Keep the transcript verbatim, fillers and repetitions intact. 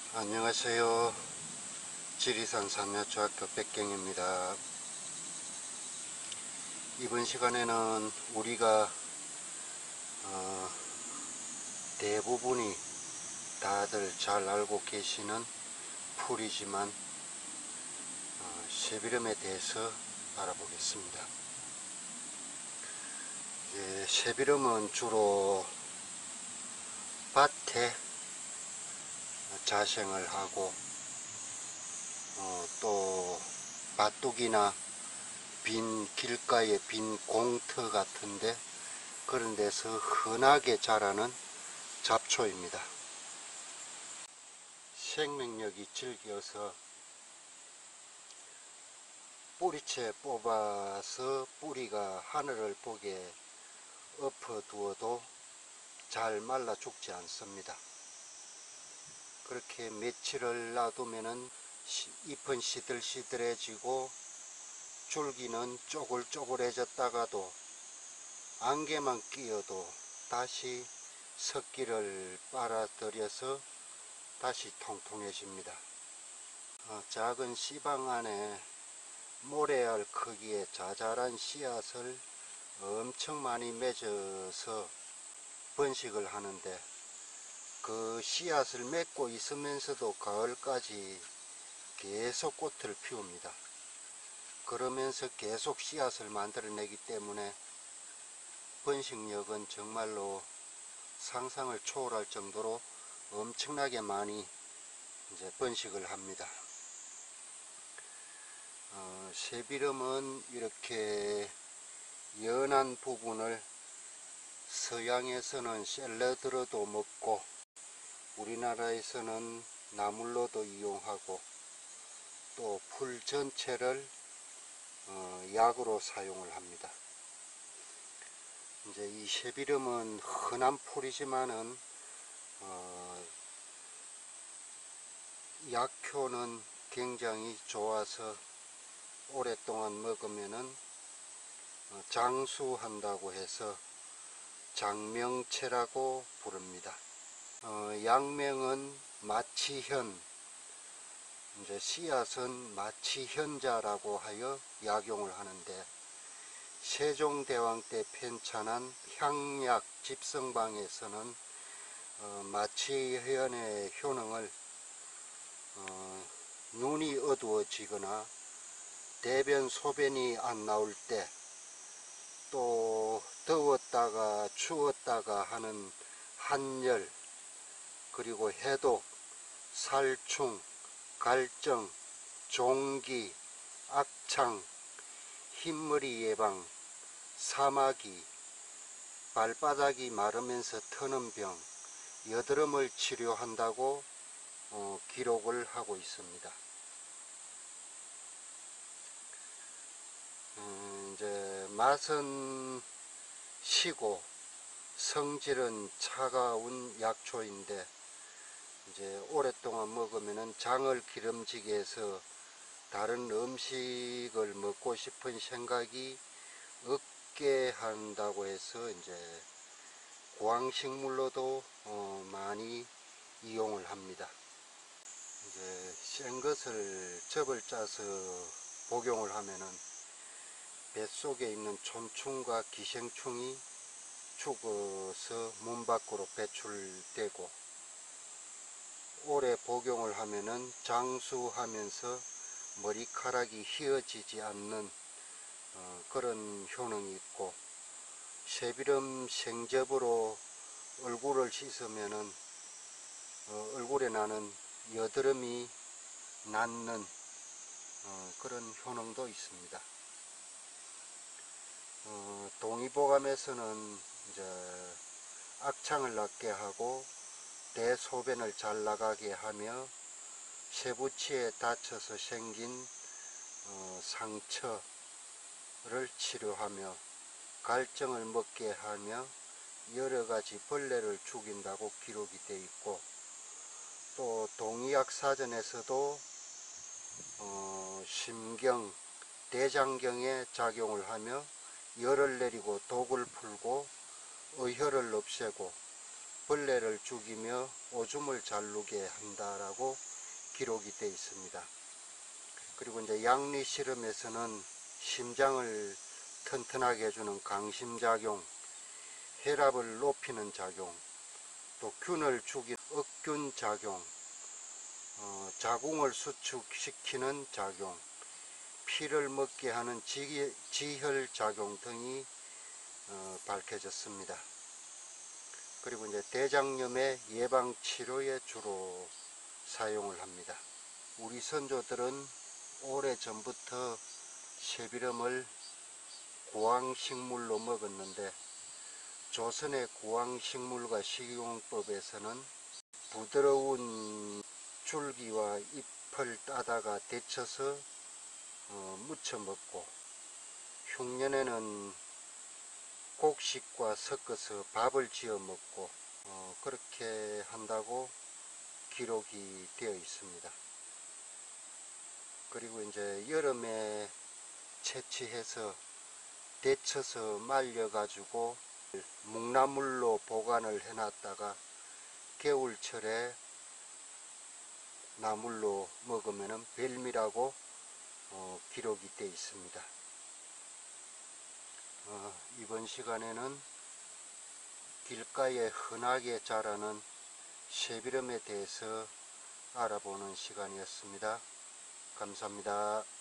안녕하세요. 지리산 삼야초학교 백경입니다. 이번 시간에는 우리가 어, 대부분이 다들 잘 알고 계시는 풀이지만 어, 쇠비름에 대해서 알아보겠습니다. 이제 쇠비름은 주로 밭에 자생을 하고 어, 또 밭둑이나 빈 길가의 빈 공터 같은데 그런 데서 흔하게 자라는 잡초입니다. 생명력이 질겨서 뿌리채 뽑아서 뿌리가 하늘을 보게 엎어두어도 잘 말라 죽지 않습니다. 그렇게 며칠을 놔두면은 잎은 시들시들해지고 줄기는 쪼글쪼글해졌다가도 안개만 끼어도 다시 석기를 빨아들여서 다시 통통해집니다. 어, 작은 씨방 안에 모래알 크기의 자잘한 씨앗을 엄청 많이 맺어서 번식을 하는데 그 씨앗을 맺고 있으면서도 가을까지 계속 꽃을 피웁니다. 그러면서 계속 씨앗을 만들어내기 때문에 번식력은 정말로 상상을 초월할 정도로 엄청나게 많이 이제 번식을 합니다. 어, 쇠비름은 이렇게 연한 부분을 서양에서는 샐러드로도 먹고 우리나라에서는 나물로도 이용하고 또 풀 전체를 어, 약으로 사용을 합니다. 이제 이 쇠비름은 흔한 풀이지만은 어, 약효는 굉장히 좋아서 오랫동안 먹으면은 장수한다고 해서 장명채라고 부릅니다. 어, 약명은 마치현, 이제 씨앗은 마치현자라고 하여 약용을 하는데 세종대왕 때 편찬한 향약 집성방에서는 어, 마치현의 효능을 어, 눈이 어두워지거나 대변 소변이 안 나올 때 또 더웠다가 추웠다가 하는 한열, 그리고 해독, 살충, 갈증, 종기, 악창, 흰머리 예방, 사마귀, 발바닥이 마르면서 터는 병, 여드름을 치료한다고 어, 기록을 하고 있습니다. 음, 이제 맛은 시고 성질은 차가운 약초인데 이제 오랫동안 먹으면은 장을 기름지게 해서 다른 음식을 먹고 싶은 생각이 없게 한다고 해서 이제 고황식물로도 어, 많이 이용을 합니다. 이제 센 것을 즙을 짜서 복용을 하면은 뱃속에 있는 촌충과 기생충이 죽어서 문 밖으로 배출되고 오래 복용을 하면은 장수하면서 머리카락이 휘어지지 않는 어, 그런 효능이 있고 쇠비름 생즙으로 얼굴을 씻으면은 어, 얼굴에 나는 여드름이 낫는 어, 그런 효능도 있습니다. 어, 동의보감에서는 이제 악창을 낫게 하고 대소변을 잘 나가게 하며 쇠부치에 다쳐서 생긴 어, 상처를 치료하며 갈증을 먹게 하며 여러가지 벌레를 죽인다고 기록이 되어 있고 또 동의학 사전에서도 어, 심경, 대장경에 작용을 하며 열을 내리고 독을 풀고 의혈을 없애고 벌레를 죽이며 오줌을 자르게 한다라고 기록이 되어 있습니다. 그리고 이제 양리 실험에서는 심장을 튼튼하게 해주는 강심작용, 혈압을 높이는 작용, 또 균을 죽이는 억균 작용, 어, 자궁을 수축시키는 작용, 피를 먹게 하는 지, 지혈 작용 등이 어, 밝혀졌습니다. 그리고 이제 대장염의 예방 치료에 주로 사용을 합니다. 우리 선조들은 오래 전부터 쇠비름을 구황식물로 먹었는데 조선의 구황식물과 식용법에서는 부드러운 줄기와 잎을 따다가 데쳐서 어, 무쳐 먹고, 흉년에는 곡식과 섞어서 밥을 지어 먹고 어, 그렇게 한다고 기록이 되어 있습니다. 그리고 이제 여름에 채취해서 데쳐서 말려 가지고 묵나물로 보관을 해놨다가 겨울철에 나물로 먹으면 별미라고 어, 기록이 되어 있습니다. 어, 이번 시간에는 길가에 흔하게 자라는 쇠비름에 대해서 알아보는 시간이었습니다. 감사합니다.